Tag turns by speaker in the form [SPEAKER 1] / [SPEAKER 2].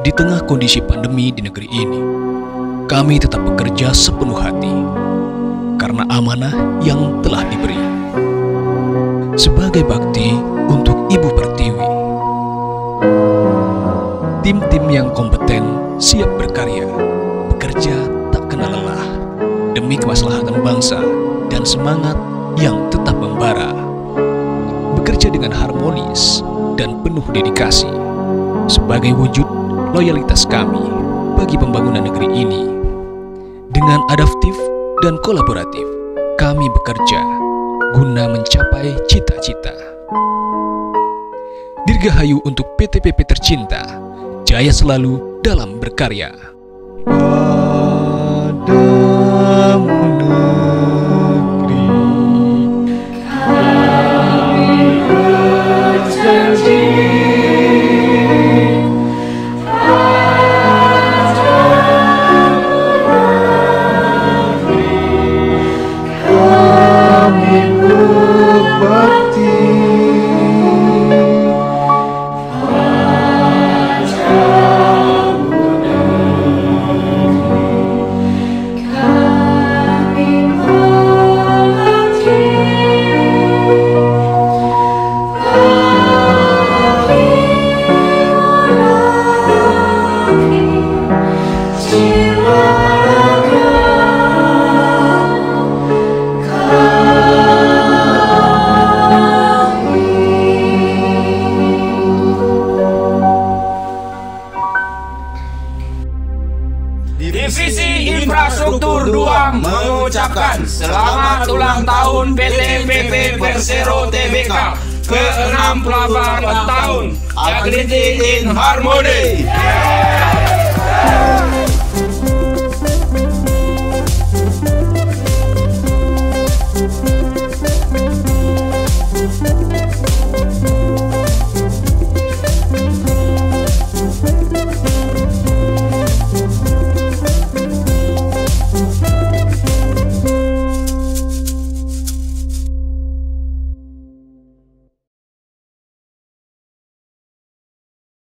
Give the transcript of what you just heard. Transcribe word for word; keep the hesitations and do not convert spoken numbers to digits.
[SPEAKER 1] Di tengah kondisi pandemi di negeri ini, kami tetap bekerja sepenuh hati karena amanah yang telah diberi. Sebagai bakti untuk Ibu Pertiwi, tim-tim yang kompeten siap berkarya, bekerja tak kenal lelah demi kemaslahatan bangsa dan semangat yang tetap membara. Bekerja dengan harmonis dan penuh dedikasi sebagai wujud loyalitas kami bagi pembangunan negeri ini. Dengan adaptif dan kolaboratif, kami bekerja guna mencapai cita-cita. Dirgahayu untuk P T P P tercinta, jaya selalu dalam berkarya.
[SPEAKER 2] Padamu negeri kami berjanji, kami berbakti.
[SPEAKER 3] Divisi Infrastruktur dua mengucapkan selamat ulang tahun P T P P Persero T B K ke enam puluh delapan tahun. Agility in Harmony.